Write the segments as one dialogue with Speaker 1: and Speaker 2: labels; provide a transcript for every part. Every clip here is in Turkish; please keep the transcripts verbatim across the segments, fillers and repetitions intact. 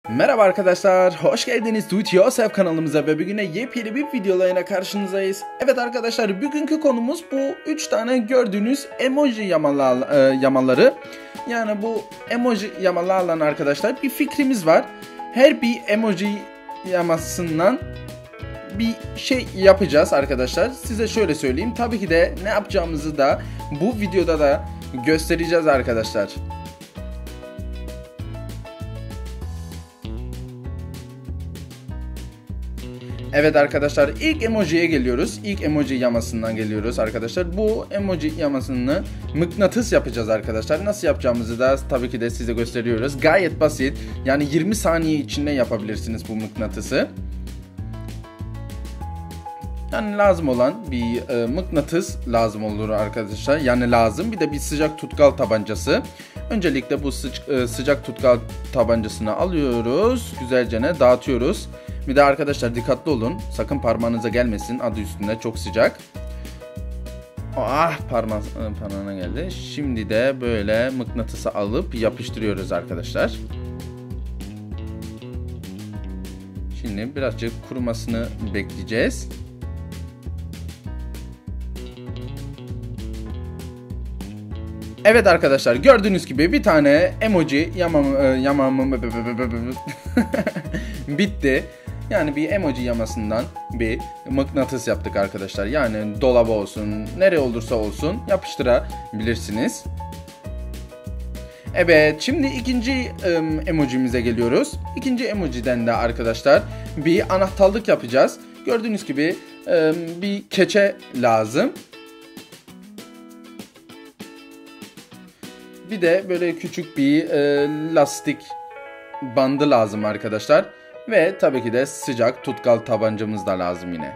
Speaker 1: Merhaba arkadaşlar, hoş geldiniz Do It Yourself kanalımıza ve bugüne yepyeni bir videolarına karşınızdayız. Evet arkadaşlar, bugünkü konumuz bu üç tane gördüğünüz emoji yamalar, e, yamaları. Yani bu emoji yamalarla arkadaşlar bir fikrimiz var. Her bir emoji yamasından bir şey yapacağız arkadaşlar. Size şöyle söyleyeyim, tabii ki de ne yapacağımızı da bu videoda da göstereceğiz arkadaşlar. Evet arkadaşlar, ilk emojiye geliyoruz. İlk emoji yamasından geliyoruz arkadaşlar. Bu emoji yamasını mıknatıs yapacağız arkadaşlar. Nasıl yapacağımızı da tabii ki de size gösteriyoruz. Gayet basit. Yani yirmi saniye içinde yapabilirsiniz bu mıknatısı. Yani lazım olan bir e, mıknatıs lazım olur arkadaşlar. Yani lazım. Bir de bir sıcak tutkal tabancası. Öncelikle bu sı e, sıcak tutkal tabancasını alıyoruz. Güzelce ne dağıtıyoruz. Bir de arkadaşlar dikkatli olun. Sakın parmağınıza gelmesin. Adı üstünde çok sıcak. Ah parma parmağına geldi. Şimdi de böyle mıknatısı alıp yapıştırıyoruz arkadaşlar. Şimdi birazcık kurumasını bekleyeceğiz. Evet arkadaşlar, gördüğünüz gibi bir tane emoji yamam yamam bitti. Yani bir emoji yamasından bir mıknatıs yaptık arkadaşlar. Yani dolaba olsun, nereye olursa olsun yapıştırabilirsiniz. Evet, şimdi ikinci um, emojimize geliyoruz. İkinci emojiden de arkadaşlar bir anahtarlık yapacağız. Gördüğünüz gibi um, bir keçe lazım. Bir de böyle küçük bir e, lastik bandı lazım arkadaşlar. Ve tabii ki de sıcak tutkal tabancamız da lazım yine.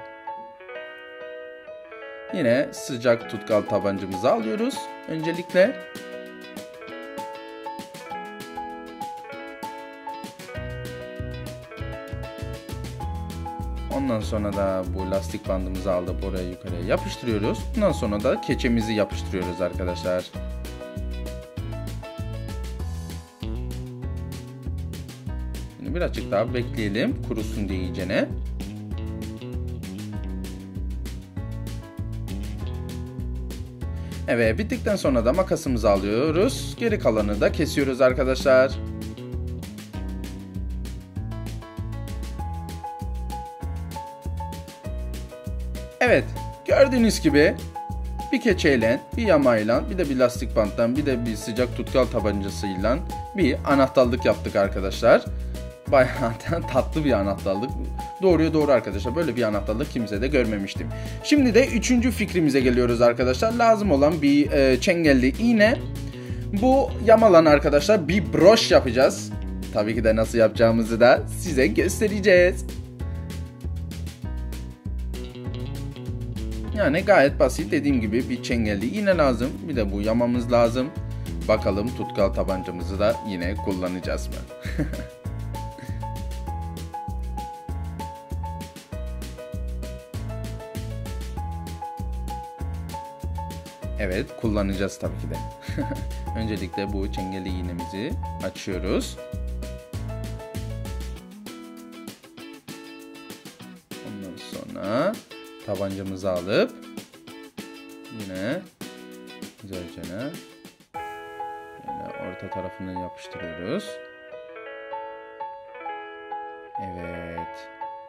Speaker 1: Yine sıcak tutkal tabancamızı alıyoruz öncelikle. Ondan sonra da bu lastik bandımızı alıp oraya yukarıya yapıştırıyoruz. Ondan sonra da keçemizi yapıştırıyoruz arkadaşlar. Birazcık daha bekleyelim kurusun diye iyicene. Evet, bittikten sonra da makasımızı alıyoruz. Geri kalanı da kesiyoruz arkadaşlar. Evet, gördüğünüz gibi bir keçeyle, bir yamayla, bir de bir lastik banttan, bir de bir sıcak tutkal tabancasıyla bir anahtarlık yaptık arkadaşlar. Bayağı tatlı bir anahtarlık. Doğruya doğru arkadaşlar. Böyle bir anahtarlık kimse de görmemiştim. Şimdi de üçüncü fikrimize geliyoruz arkadaşlar. Lazım olan bir e, çengelli iğne. Bu yamalan arkadaşlar bir broş yapacağız. Tabii ki de nasıl yapacağımızı da size göstereceğiz. Yani gayet basit, dediğim gibi bir çengelli iğne lazım. Bir de bu yamamız lazım. Bakalım tutkal tabancamızı da yine kullanacağız mı? Evet, kullanacağız tabii ki de. Öncelikle bu çengelli iğnemizi açıyoruz. Ondan sonra tabancamızı alıp yine güzelce yine orta tarafını yapıştırıyoruz. Evet.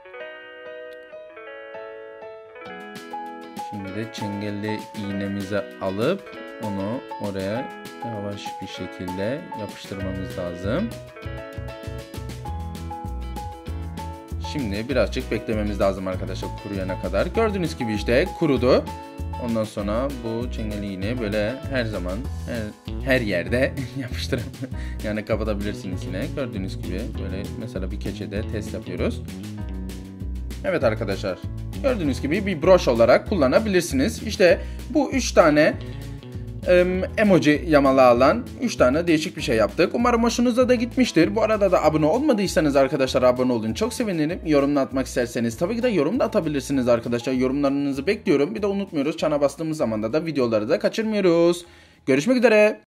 Speaker 1: Şimdi de çengelli iğnemizi alıp onu oraya yavaş bir şekilde yapıştırmamız lazım. Şimdi birazcık beklememiz lazım arkadaşlar kuruyana kadar. Gördüğünüz gibi işte kurudu. Ondan sonra bu çengelli iğneyi böyle her zaman her, her yerde yapıştırıp yani kapatabilirsiniz yine. Gördüğünüz gibi böyle mesela bir keçede test yapıyoruz. Evet arkadaşlar, gördüğünüz gibi bir broş olarak kullanabilirsiniz. İşte bu üç tane um, emoji yamalı alan üç tane değişik bir şey yaptık. Umarım hoşunuza da gitmiştir. Bu arada da abone olmadıysanız arkadaşlar abone olun. Çok sevinirim. Yorumunu atmak isterseniz tabii ki de yorum da atabilirsiniz arkadaşlar. Yorumlarınızı bekliyorum. Bir de unutmuyoruz, çana bastığımız zaman da videoları da kaçırmıyoruz. Görüşmek üzere.